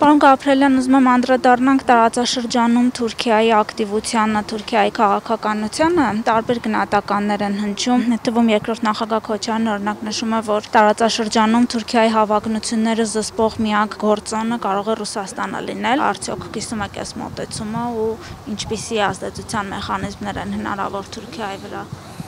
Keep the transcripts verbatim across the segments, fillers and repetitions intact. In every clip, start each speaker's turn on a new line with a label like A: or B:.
A: Պարոն Գաբրելյան, ուզում եմ անդրադառնանք տարածաշրջանում Թուրքիայի ակտիվությանը, Թուրքիայի քաղաքականությանը, տարբեր գնահատականներ են հնչում, թվում երկրորդ նախագահ Քոչարյանը օրինակ նշում է, որ տարածաշրջանում Թուրքիայի հավակնությունները զսպող միակ գործոնը կարող է Ռուսաստանը լինել, արդյոք կիսում եք այս մոտեցումը ու ինչպիսի ազդեցության մեխանիզմներ են հնարավոր Թուրքիայի վրա։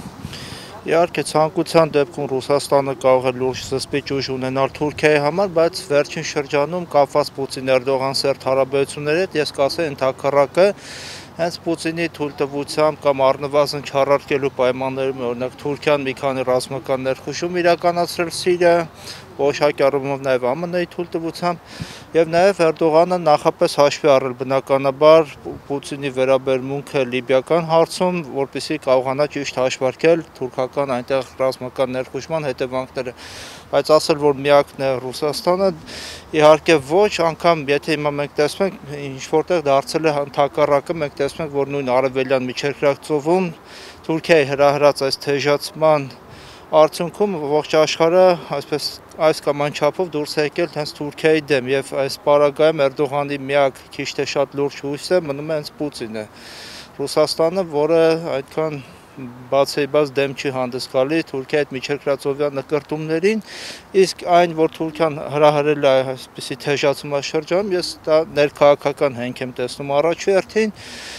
B: Իհարկե ցանկության դեպքում Ռուսաստանը կարող է լուրջ զսպիչ ուժ ունենալ Թուրքիայի համար, բայց վերջին շրջանում կապված Պուտին-Էրդողան-Սերտ հարաբերությունների հետ ես կասեի ընդհակառակը հենց Պուտինի թույլտվությամբ կամ առնվազն չառարկելու պայմաններում օրինակ Թուրքիան մի քանի ռազմական ներխուժում իրականացրել Սիրիա, որոշակի առումով նաև ԱՄՆ -ի թույլտվությամբ եւ նաև Էրդողանը նախապես հաշվի առել բնականաբար Պուտինի վերաբերմունքը լիբիական հարցում, որպեսզի կարողանա ճիշտ հաշվարկել թուրքական այնտեղ ռազմական ներխուժման հետևանքները, բայց ասել որ միակն է Ռուսաստանը իհարկե ոչ, անգամ եթե հիմա մենք տեսնենք ինչ որտեղ դարձել է ընդհակառակը, մենք տեսնենք որ նույն արևելյան միջերկրածովում Թուրքիայի հրահրած այս թեժացման արդյունքում ողջ աշխարհը այսպես այս կամ այն չափով դուրս է եկել հենց Թուրքիայի դեմ եւ այս պարագայում Էրդողանի միակ քիչ թե շատ լուրջ հույսը մնում է հենց Պուտինը։ Ռուսաստանը, որը այդքան բացեիբաց դեմ չի հանդես գալի Թուրքիայի այդ միջերկրածովյան նկրտումներին, իսկ այն, որ Թուրքիան հրահրել է այսպիսի թեժացումաշրջանում, ես դա ներքաղաքական հենք եմ տեսնում առաջերտին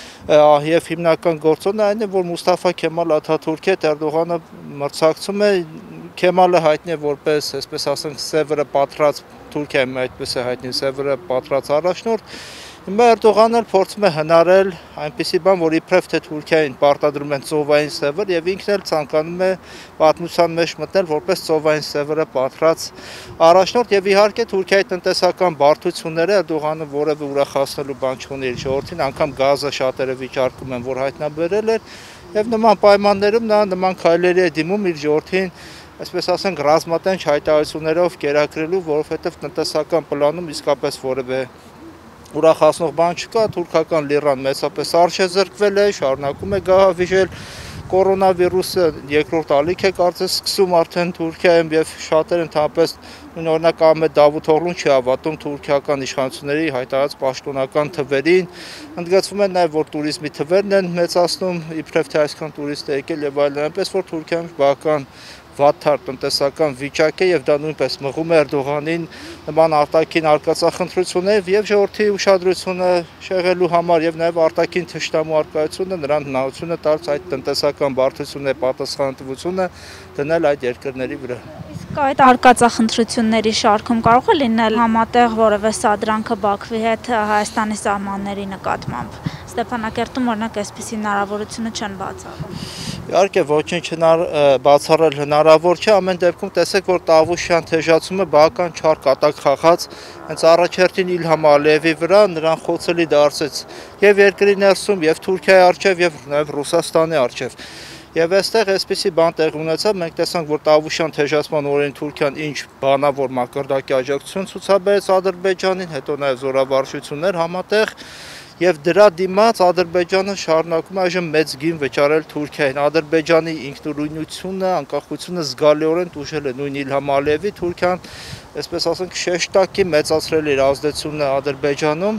B: եւ հիմնական գործոնը այն է, որ Մուստաֆա Քեմալ Աթաթուրքի հետ Էրդողանը մրցակցում է, Քեմալը հայտնի է որպես, այսպես ասենք, սևրը պատրած Թուրքիայում այդպես է հայտնի սևրը պատրած առաջնորդ, հիմա Էրդողանը փորձում է հնարել այնպիսի բան, որ իբրև թե Թուրքիային պարտադրում են ծովային սևր եւ ինքն էլ ցանկանում է պատմության մեջ մտնել որպես ծովային սևրը պատրած առաջնորդ եւ իհարկե Թուրքիայի տնտեսական բարդությունները Էրդողանը որևէ ուրախացնելու բան չունի իր ժողովրդին, անգամ գազը շատերը վիճարկում են, որ հայտնաբերել էր եւ նման պայմաններում նա նման քայլերի է դիմում իր ժողովրդին այսպես ասենք ռազմատենչ հայտարարություններով կերակրելու, որովհետեւ տնտեսական պլանում իսկապես որևէ ուրախացնող բան չկա, թուրքական լիրան մեծապես արժեզրկվել է, շարունակում է գահավիժել, կորոնավիրուսը երկրորդ ալիք է կարծես սկսում արդեն Թուրքիայում եւ շատերը ընդհանրապես նույն օրինակ Ահմեդ Դավութօղլուն չի հավատում թուրքիական իշխանությունների հայտարարած պաշտոնական թվերին, ընդգծվում է նաեւ որ туриզմի թվերն են մեծացնում, իբրև թե այսքան турист է եկել եւ այլն, այնպես որ Թուրքիայում բավական վատթար տնտեսական վիճակ է եւ դա նույնպես մղում է Էրդողանին նման արտաքին արկածախնդրություններ եւ ժողովրդի ուշադրությունը շեղելու համար եւ նաեւ արտաքին թշնամու արկայությունը նրան հնարավորություն է տալիս այդ տնտեսական բարդությունների պատասխանատվությունը դնել այդ երկրների վրա։
A: Իսկ այդ արկածախնդրությունների շարքում կարող է լինել համատեղ որևէ սադրանքը Բաքվի հետ Հայաստանի սահմանների նկատմամբ։ Ստեփանակերտում օրինակ այսպիսի հնարավորությունը չեն բացառում։
B: Իհարկե ոչինչ բացառել հնարավոր չէ, ամեն դեպքում տեսեք, որ Տավուշյան թեժացումը բավական չար կատակ խաղաց հենց առաջերտին Իլհամ Ալիևի վրա, նրան խոցելի դարձեց եւ երկրի ներսում, եւ Թուրքիայի առջեւ, եւ նաեւ Ռուսաստանի առջեւ։ Եվ այստեղ այսպիսի բան տեղ ունեցավ, մենք տեսանք, որ Տավուշյան թեժացման օրերին Թուրքիան ինչ բանավոր մակարդակի աջակցություն ցուցաբերեց Ադրբեջանին, հետո նաեւ զորավարժություններ համատեղ Եվ դրա դիմաց Ադրբեջանը շարունակում է այժմ մեծ գին վճարել Թուրքիային։ Ադրբեջանի ինքնուրույնությունը, անկախությունը զգալիորեն տուժել է նույն Իլհամ Ալիևի, Թուրքիան, այսպես ասենք, շեշտակի մեծացրել իր ազդեցությունը Ադրբեջանում,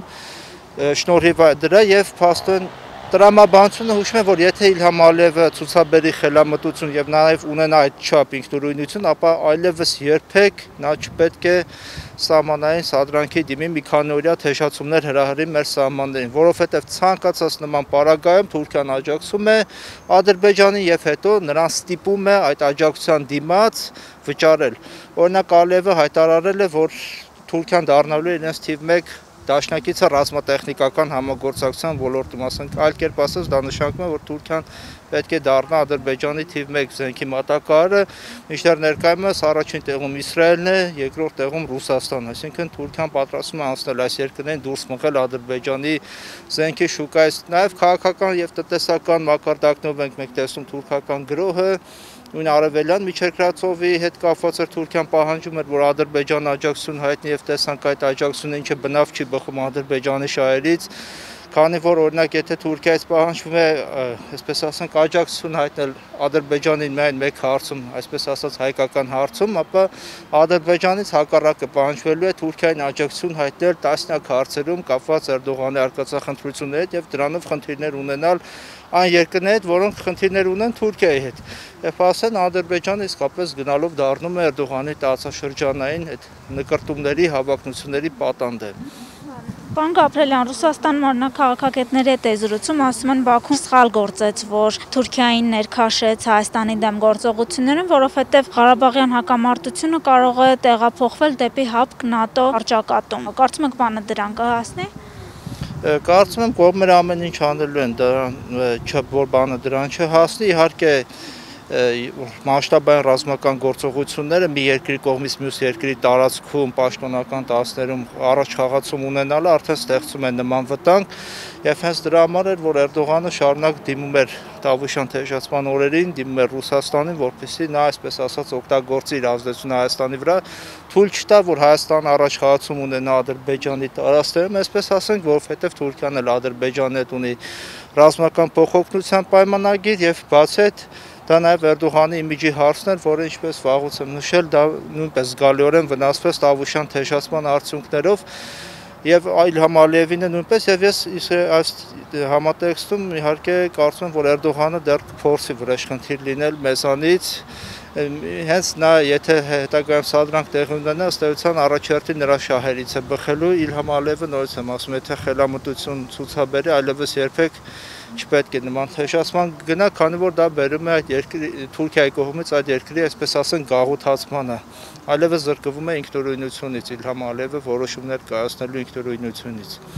B: շնորհիվ դրա եւ փաստորեն տրամաբանությունը հուշում է, որ եթե Իլհամ Ալիևը ցուցաբերի խելամտություն եւ նաեւ ունենա այդ չափ ինքնուրույնություն, ապա այլևս երբեք նա չպետք է սահմանային սադրանքի դիմի մի քանօրյա թեժացումներ հրահրի մեր սահմաններին, որովհետեւ ցանկացած նման պարագայում Թուրքիան աջակցում է Ադրբեջանին եւ հետո նրան ստիպում է այդ աջակցության դիմաց վճարել։ Օրինակ Ալիևը հայտարարել է, որ Թուրքիան դառնալու է իրենց թիվ մեկ Դաշնակիցը ռազմատեխնիկական համագործակցության ոլորտում, ասենք այլ կերպ ասած դա նշանակում է, որ Թուրքիան պետք է դառնա Ադրբեջանի թիվ մեկ զենքի մատակարարը, մինչդեռ ներկայումս առաջին տեղում Իսրայելն է, երկրորդ տեղում Ռուսաստանն, այսինքն Թուրքիան պատրաստվում է անցնել այս երկրներին դուրս մղել Ադրբեջանի զենքի շուկայից, նաև քաղաքական եւ տնտեսական մակարդակներով ենք մենք տեսնում թուրքական գրոհը Նույն արևելյան միջերկրածովի հետ կապված էր Թուրքիան պահանջում էր, որ Ադրբեջանը աջակցություն հայտնի եւ տեսանք այդ աջակցությունը ինչը բնավ չի բխում Ադրբեջանի շահերից քանի որ օրինակ եթե Թուրքիայից պահանջվում է, այսպես ասենք, աջակցություն հայտնել Ադրբեջանին միայն մեկ հարցում, այսպես ասած հայկական հարցում, ապա Ադրբեջանից հակառակը պահանջվելու է Թուրքիային աջակցություն հայտնել տասնյակ հարցերում կապված Էրդողանի արկածախնդրությունների հետ եւ դրանով խնդիրներ ունենալ այն երկրների հետ, որոնք խնդիրներ ունեն Թուրքիայի հետ։ Եվ ասեն Ադրբեջանը իսկապես գնալով դառնում է Էրդողանի տարածաշրջանային այդ նկրտումների, հավակնությունների պատանդ է։
A: Պարոն Գաբրելյան, Ռուսաստանում օրինակ քաղաքագետների հետ է զրուցում, ասում են Բաքուն սխալ գործեց, որ Թուրքիային ներքաշեց Հայաստանի դեմ գործողությունները, որովհետև Ղարաբաղյան հակամարտությունը կարող է տեղափոխվել դեպի ՀԱՊԿ ՆԱՏՕ առճակատում։ Կարծում եք բանը դրան կհասնի։
B: Կարծում եմ կողմերը ամեն ինչ անելու են, որ բանը դրան չհասնի, իհարկե մասշտաբային ռազմական գործողությունները մի երկրի կողմից մյուս երկրի տարածքում պաշտոնական տարածքներում առաջ խաղացում ունենալը արդեն ստեղծում է նման վտանգ եւ հենց դրա համար էր որ Էրդողանը շարունակ դիմում էր Տավուշյան թեժացման օրերին, դիմում էր Ռուսաստանին, որպեսզի նա այսպես ասած օգտագործի իր ազդեցությունը Հայաստանի վրա, թույլ չտա որ Հայաստանը առաջ խաղացում ունենա Ադրբեջանի տարածքներում, այսպես ասենք, որովհետեւ Թուրքիան էլ Ադրբեջանի հետ ունի ռազմական փոխօգնության պայմանագիր եւ բացի այդ դա նաև Էրդողանի իմիջի հարցն էր, որը ինչպես վաղուց եմ նշել, դա նույնպես զգալիորեն վնասվեց Տավուշյան թեժացման արդյունքներով եւ Իլհամ Ալիևինը նույնպես եւ ես այս համատեքստում իհարկե կարծում եմ, որ Էրդողանը դեռ կփորձի վրեժխնդիր լինել մեզանից, հենց նա եթե հետագայում սադրանք տեղի ունենա, ըստ էության առաջերտին նրա շահերից է բխելու, Իլհամ Ալիևը նորից եմ ասում, եթե խելամտություն ցուցաբերի, այլևս երբեք չպետք է նման թեժացման գնա, քանի որ դա բերում է այդ երկրի Թուրքիայի կողմից այդ երկրի, այսպես ասենք, գաղութացմանը, այլևս զրկվում է ինքնուրույնությունից, Իլհամ Ալիևը որոշումներ կայացնելու ինքնուրույնությունից։